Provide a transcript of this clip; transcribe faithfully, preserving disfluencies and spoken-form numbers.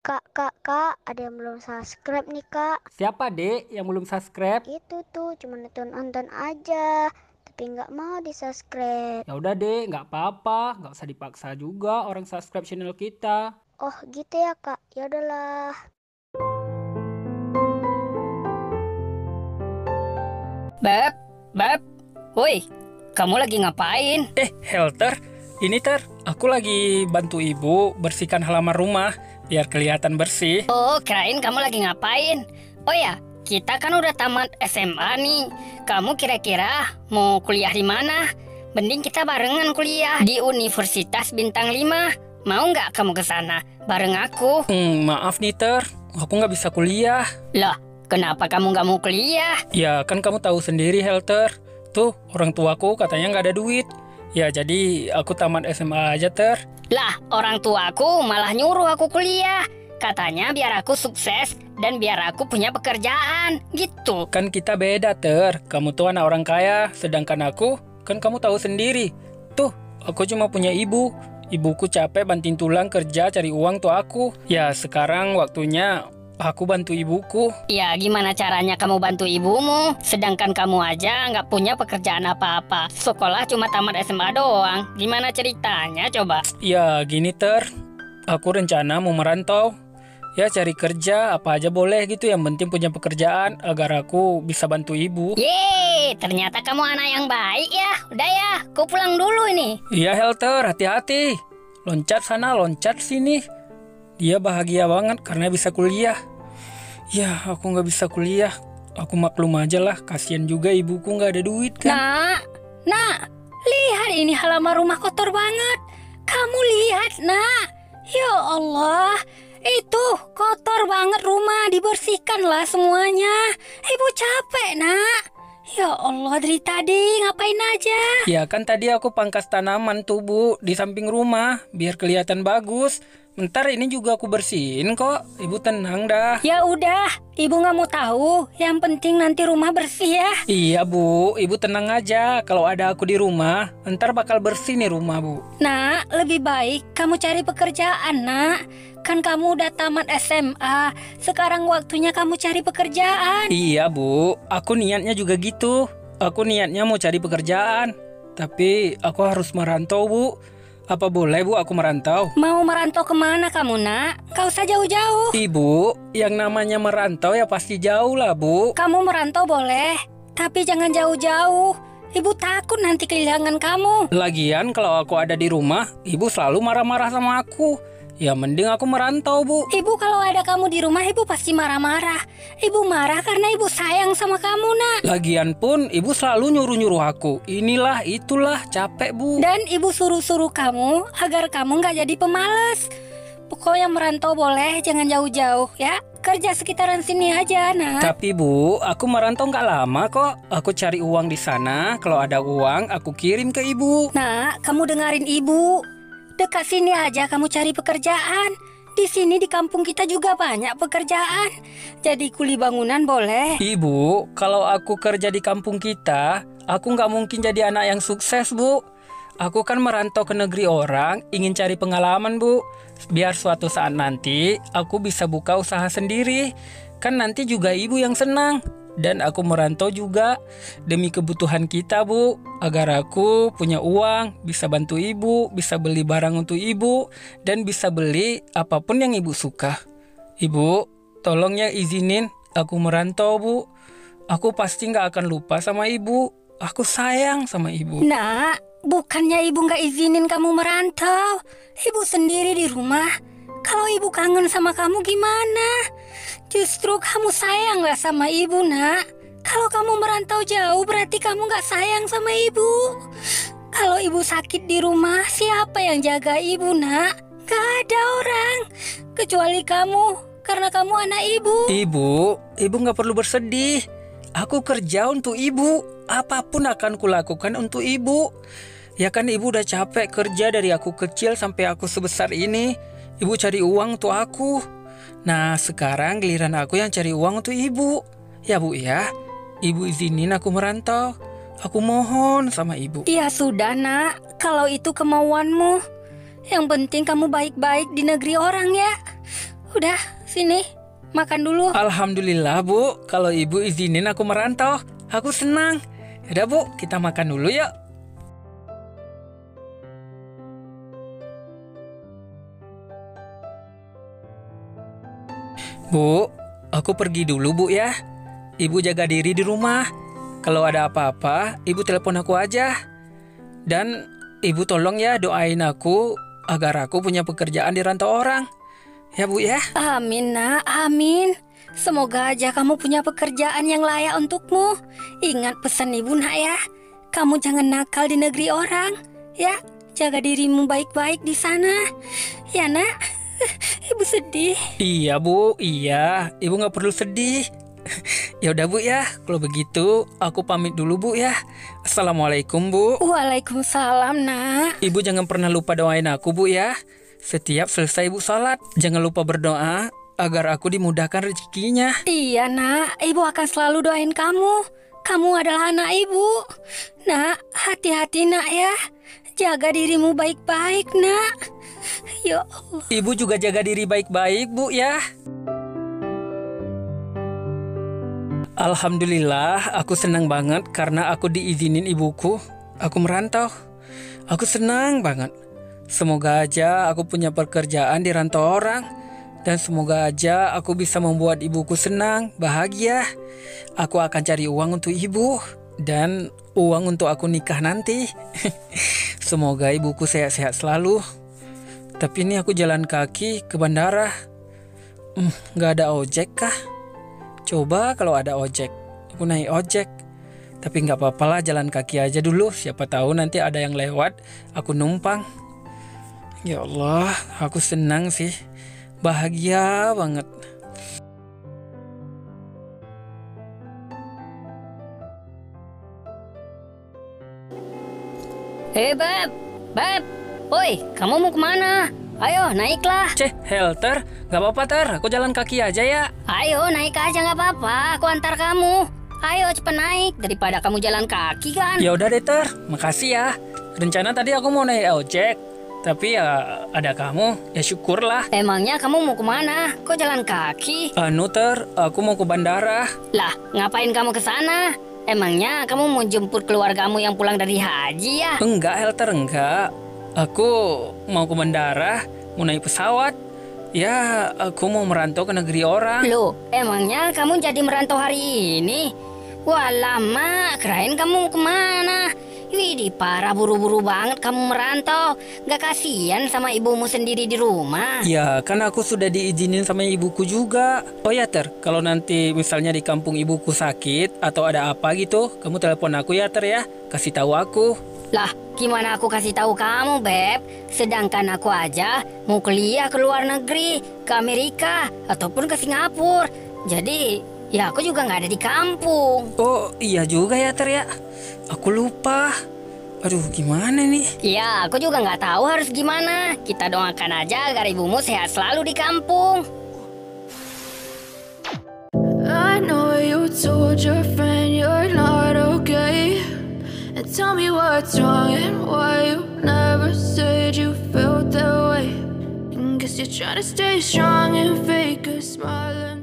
Kak, kak, kak, ada yang belum subscribe nih kak. Siapa dek yang belum subscribe? Itu tuh cuma nonton-nonton aja, tapi nggak mau di subscribe. Ya udah dek, nggak apa-apa, nggak usah dipaksa juga orang subscribe channel kita. Oh gitu ya kak, ya udahlah. Beb, Beb, woi, kamu lagi ngapain? Eh, Helter, ini Ter, aku lagi bantu ibu bersihkan halaman rumah biar kelihatan bersih. Oh, kirain kamu lagi ngapain. Oh ya, kita kan udah tamat S M A nih. Kamu kira-kira mau kuliah di mana? Mending kita barengan kuliah di Universitas Bintang lima. Mau nggak kamu ke sana bareng aku? Hmm, maaf nih Ter, aku nggak bisa kuliah. Lah, kenapa kamu nggak mau kuliah? Ya kan kamu tahu sendiri Helter, tuh orang tuaku katanya nggak ada duit. Ya jadi aku tamat S M A aja Ter. Lah, orang tuaku malah nyuruh aku kuliah. Katanya biar aku sukses dan biar aku punya pekerjaan, gitu. Kan kita beda Ter, kamu tuh anak orang kaya, sedangkan aku, kan kamu tahu sendiri. Tuh, aku cuma punya ibu. Ibuku capek banting tulang kerja cari uang tuh aku. Ya sekarang waktunya aku bantu ibuku. Ya gimana caranya kamu bantu ibumu? Sedangkan kamu aja nggak punya pekerjaan apa-apa. Sekolah cuma tamat S M A doang. Gimana ceritanya coba? Ya gini Ter, aku rencana mau merantau. Ya cari kerja apa aja boleh gitu, yang penting punya pekerjaan agar aku bisa bantu ibu. Yeay, ternyata kamu anak yang baik ya. Udah ya, aku pulang dulu ini. Iya Helter, hati-hati. Loncat sana, loncat sini. Dia bahagia banget karena bisa kuliah. Ya, aku nggak bisa kuliah. Aku maklum aja lah, kasihan juga ibuku nggak ada duit kan. Nak, nak, lihat ini halaman rumah kotor banget. Kamu lihat, nak. Ya Allah, itu kotor banget rumah, dibersihkanlah semuanya. Ibu capek, nak. Ya Allah, dari tadi ngapain aja? Ya kan tadi aku pangkas tanaman tuh Bu, di samping rumah, biar kelihatan bagus. Ntar ini juga aku bersihin kok, ibu tenang dah. Ya udah, ibu nggak mau tahu. Yang penting nanti rumah bersih ya. Iya Bu, ibu tenang aja. Kalau ada aku di rumah, ntar bakal bersih nih rumah Bu. Nak, lebih baik kamu cari pekerjaan, nak. Kan kamu udah tamat S M A. Sekarang waktunya kamu cari pekerjaan. Iya Bu, aku niatnya juga gitu. Aku niatnya mau cari pekerjaan. Tapi aku harus merantau Bu. Apa boleh Bu aku merantau? Mau merantau kemana kamu, nak? Gak usah jauh-jauh. Ibu, yang namanya merantau ya pasti jauh lah Bu. Kamu merantau boleh, tapi jangan jauh-jauh. Ibu takut nanti kehilangan kamu. Lagian kalau aku ada di rumah, ibu selalu marah-marah sama aku. Ya mending aku merantau Bu. Ibu kalau ada kamu di rumah, ibu pasti marah-marah. Ibu marah karena ibu sayang sama kamu, nak. Lagian pun ibu selalu nyuruh-nyuruh aku. Inilah itulah, capek Bu. Dan ibu suruh-suruh kamu agar kamu nggak jadi pemalas. Pokoknya merantau boleh, jangan jauh-jauh ya. Kerja sekitaran sini aja, nak. Tapi Bu, aku merantau nggak lama kok. Aku cari uang di sana. Kalau ada uang, aku kirim ke ibu. Nak, kamu dengerin ibu. Dekat sini aja kamu cari pekerjaan. Di sini di kampung kita juga banyak pekerjaan. Jadi kuli bangunan boleh. Ibu, kalau aku kerja di kampung kita, aku nggak mungkin jadi anak yang sukses Bu. Aku kan merantau ke negeri orang, ingin cari pengalaman Bu. Biar suatu saat nanti, aku bisa buka usaha sendiri. Kan nanti juga ibu yang senang. Dan aku merantau juga demi kebutuhan kita Bu. Agar aku punya uang, bisa bantu ibu, bisa beli barang untuk ibu, dan bisa beli apapun yang ibu suka. Ibu, tolong ya izinin aku merantau Bu. Aku pasti nggak akan lupa sama ibu. Aku sayang sama ibu. Nak, bukannya ibu nggak izinin kamu merantau. Ibu sendiri di rumah. Kalau ibu kangen sama kamu gimana? Justru kamu sayang lah sama ibu, nak. Kalau kamu merantau jauh berarti kamu nggak sayang sama ibu. Kalau ibu sakit di rumah, siapa yang jaga ibu, nak? Gak ada orang. Kecuali kamu, karena kamu anak ibu. Ibu, ibu nggak perlu bersedih. Aku kerja untuk ibu. Apapun akan kulakukan untuk ibu. Ya kan ibu udah capek kerja dari aku kecil sampai aku sebesar ini. Ibu cari uang untuk aku. Nah sekarang giliran aku yang cari uang untuk ibu. Ya Bu ya, ibu izinin aku merantau. Aku mohon sama ibu. Ya sudah, nak. Kalau itu kemauanmu. Yang penting kamu baik-baik di negeri orang ya. Udah, sini. Makan dulu. Alhamdulillah Bu, kalau Ibu izinin aku merantau, aku senang. Yaudah Bu, kita makan dulu yuk. Bu, aku pergi dulu Bu ya. Ibu jaga diri di rumah. Kalau ada apa-apa, Ibu telepon aku aja. Dan Ibu tolong ya doain aku agar aku punya pekerjaan di rantau orang. Ya Bu ya. Amin nak, amin. Semoga aja kamu punya pekerjaan yang layak untukmu. Ingat pesan ibu nak ya. Kamu jangan nakal di negeri orang. Ya, jaga dirimu baik-baik di sana. Ya nak, ibu sedih. Iya Bu, iya. Ibu nggak perlu sedih. Ya udah Bu ya, kalau begitu aku pamit dulu Bu ya. Assalamualaikum Bu. Waalaikumsalam nak. Ibu jangan pernah lupa doain aku Bu ya. Setiap selesai Ibu sholat, jangan lupa berdoa agar aku dimudahkan rezekinya. Iya nak, ibu akan selalu doain kamu. Kamu adalah anak ibu. Nak, hati-hati nak ya. Jaga dirimu baik-baik nak. Ya Allah. Ibu juga jaga diri baik-baik Bu ya. Alhamdulillah, aku senang banget karena aku diizinin ibuku. Aku merantau. Aku senang banget. Semoga aja aku punya pekerjaan di rantau orang. Dan semoga aja aku bisa membuat ibuku senang, bahagia. Aku akan cari uang untuk ibu. Dan uang untuk aku nikah nanti. Semoga ibuku sehat-sehat selalu. Tapi ini aku jalan kaki ke bandara. Hmm, gak ada ojek kah? Coba kalau ada ojek, aku naik ojek. Tapi nggak apa-apa lah, jalan kaki aja dulu. Siapa tahu nanti ada yang lewat, aku numpang. Ya Allah, aku senang sih. Bahagia banget. Hei Beb, Beb, woi, kamu mau kemana? Ayo naiklah. Ceh, Helter, nggak apa-apa Ter, aku jalan kaki aja ya. Ayo naik aja nggak apa-apa, aku antar kamu. Ayo cepet naik daripada kamu jalan kaki kan. Ya udah deh Ter, makasih ya. Rencana tadi aku mau naik ojek, tapi ya ada kamu, ya syukurlah. Emangnya kamu mau kemana? Kok jalan kaki? Anu Ter, aku mau ke bandara. Lah, ngapain kamu ke sana? Emangnya kamu mau jemput keluargamu yang pulang dari haji ya? Enggak Helter, enggak. Aku mau ke bandara, mau naik pesawat. Ya, aku mau merantau ke negeri orang. Loh, emangnya kamu jadi merantau hari ini? Wah lama, kirain kamu kemana? Widih, parah buru-buru banget kamu merantau. Gak kasihan sama ibumu sendiri di rumah? Ya, kan aku sudah diizinin sama ibuku juga. Oh ya Ter, kalau nanti misalnya di kampung ibuku sakit atau ada apa gitu, kamu telepon aku ya Ter ya, kasih tahu aku. Lah, gimana aku kasih tahu kamu, Beb? Sedangkan aku aja mau kuliah ke luar negeri, ke Amerika, ataupun ke Singapura. Jadi, ya aku juga nggak ada di kampung. Oh, iya juga ya Ter ya. Aku lupa. Aduh, gimana nih? Ya, aku juga nggak tahu harus gimana. Kita doakan aja agar ibumu sehat selalu di kampung. I know you told your friend you're not okay. And tell me what's wrong and why you never said you felt that way. And guess you're trying to stay strong and fake a smile.